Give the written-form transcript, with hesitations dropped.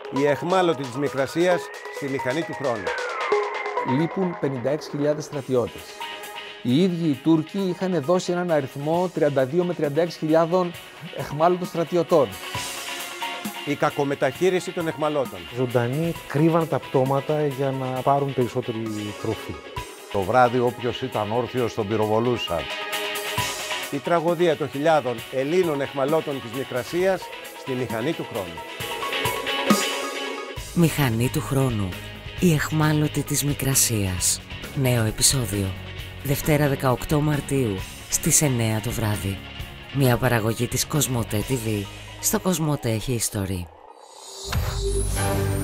Οι εχμάλωτοι της Μικρασίας στη μηχανή του χρόνου. Λείπουν 56.000 στρατιώτες. Οι ίδιοι οι Τούρκοι είχαν δώσει έναν αριθμό 32 με 36.000 εχμάλωτων στρατιωτών. Η κακομεταχείριση των εχμαλώτων. Ζωντανοί κρύβαν τα πτώματα για να πάρουν περισσότερη τροφή. Το βράδυ όποιος ήταν όρθιος τον πυροβολούσαν. Η τραγωδία των χιλιάδων Ελλήνων εχμαλώτων της Μικρασίας στη μηχανή του χρόνου. Μηχανή του χρόνου. Οι εχμάλωτοι της Μικρασίας. Νέο επεισόδιο. Δευτέρα 18 Μαρτίου στις 9 το βράδυ. Μια παραγωγή της Κοσμοτέ TV στο Κοσμοτέ History.